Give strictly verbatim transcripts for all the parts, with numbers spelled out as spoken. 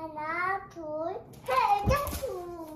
하나, 둘, 셋, 넷.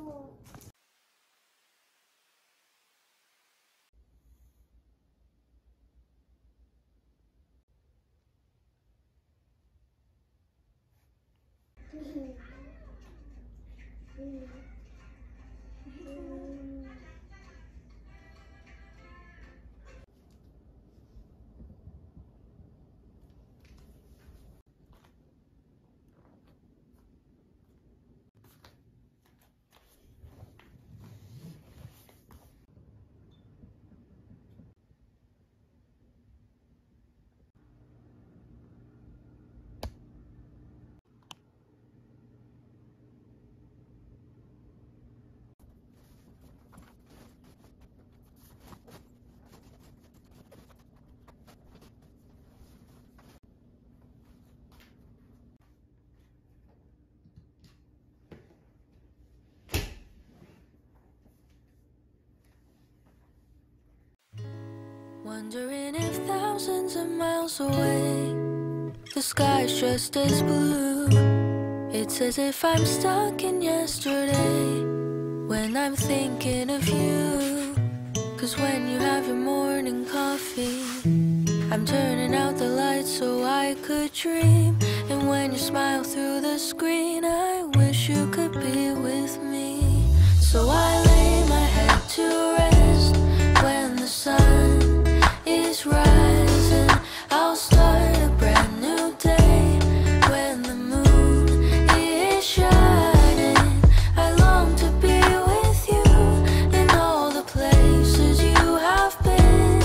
Wondering if thousands of miles away the sky's just as blue. It's as if I'm stuck in yesterday when I'm thinking of you. Cause when you have your morning coffee, I'm turning out the lights so I could dream. And when you smile through the screen, I wish you could be with me. So I lay my head to rest when the sun is rising. I'll start a brand new day when the moon is shining. I long to be with you in all the places you have been.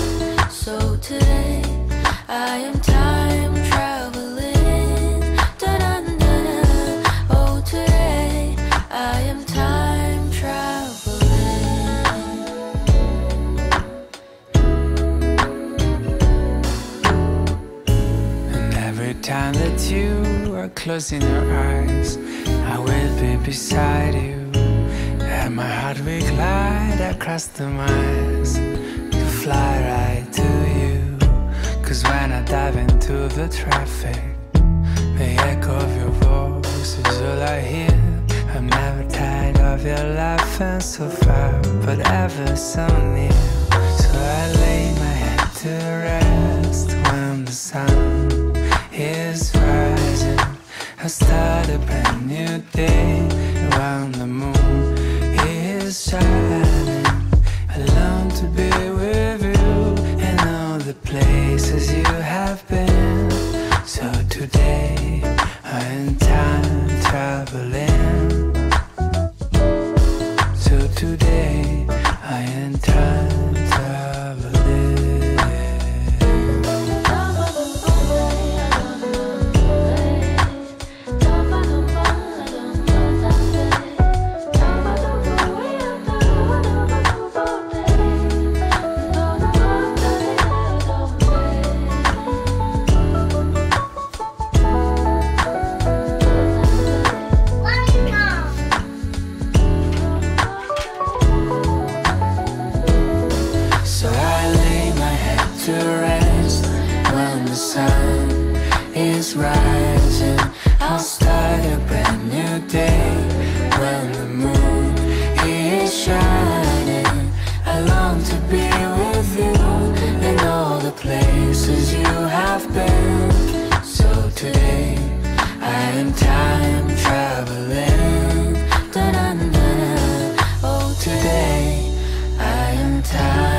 So today I am time traveling. Da-da-da-da. Oh, today I am time traveling. Every time that you are closing your eyes, I will be beside you, and my heart will glide across the miles to fly right to you. Cause when I dive into the traffic, the echo of your voice is all I hear. I'm never tired of your laughing so far, but ever so near. So I lay my head to rest when the sun is rising. I start a brand new day when the moon is shining. I long to be with you in all the places you have been. So today I am time traveling. So today I am time traveling. So I lay my head to rest when the sun is rising. I'll start a brand new day when the moon is shining. I long to be with you in all the places you have been. So today I am time traveling. Da-da-da-da. Oh, today I am time